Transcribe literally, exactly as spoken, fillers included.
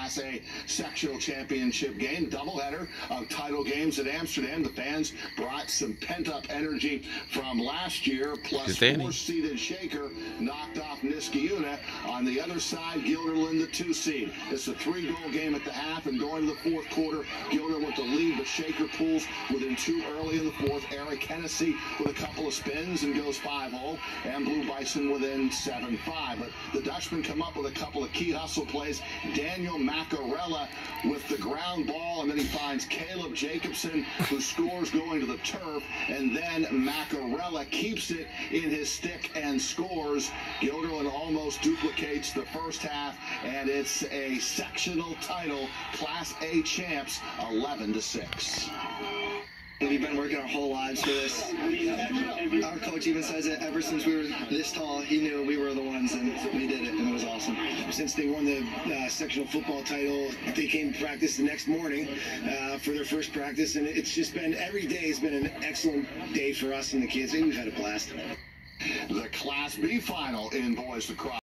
Class A sectional championship game. Doubleheader of title games at Amsterdam. The fans brought some pent-up energy from last year, plus four-seeded Shaker knocked off Niskayuna. On the other side, Guilderland, the two-seed. It's a three-goal game at the half, and going to the fourth quarter, Gilder went to lead, but Shaker pulls within two early in the fourth. Eric Hennessy with a couple of spins and goes five-oh, and Blue Bison within seven five. But the Dutchmen come up with a couple of key hustle plays. Daniel Macarella with the ground ball, and then he finds Caleb Jacobson, who scores going to the turf, and then Macarella keeps it in his stick and scores. Guilderland almost duplicates the first half, and it's a sectional title, Class A champs, eleven to six. We've been working our whole lives for this. Our coach even says it, ever since we were this tall, he knew we were the ones, and we did it, and it was awesome. Since they won the uh, sectional football title, they came to practice the next morning uh, for their first practice, and it's just been, every day has been an excellent day for us and the kids, and we've had a blast. The Class B final in boys lacrosse.